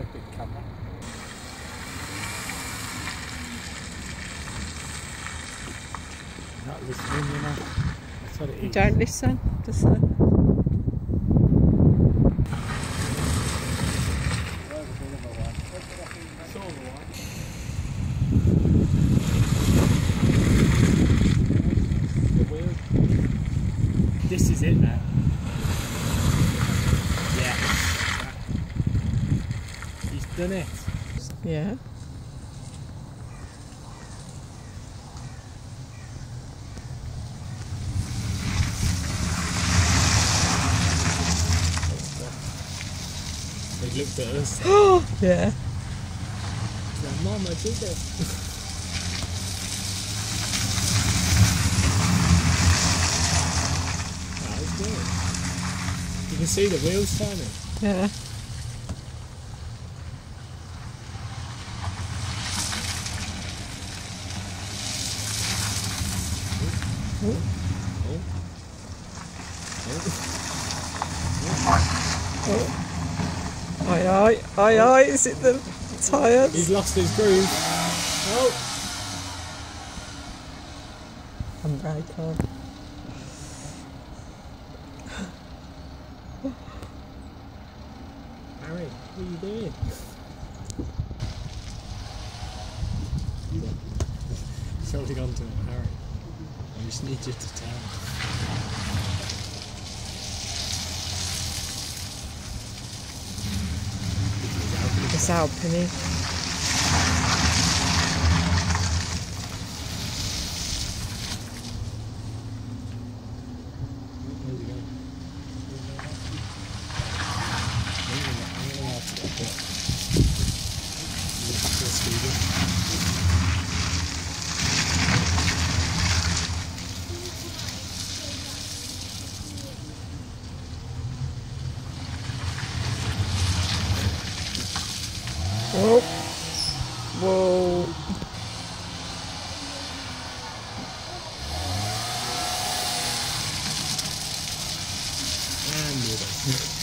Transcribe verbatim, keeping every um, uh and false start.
a big camera. Not listening, you know. That's what it is. Don't listen. Just uh, This is it now. Yeah. He's done it. yeah. He looked at us. Yeah. He's like, Mum, I did it. That was good. You can see the wheels turning. Yeah. Oh. Oh. Oh. Aye, aye, aye, aye. Is it the tyres? He's lost his groove. Oh. Handbrake on. Harry, what are you doing? He's holding on to it, Harry. I just need you to tell. It's out, Penny. Where's he going? I'm gonna have to get this. Still speeding. Whoa. Whoa. And move on.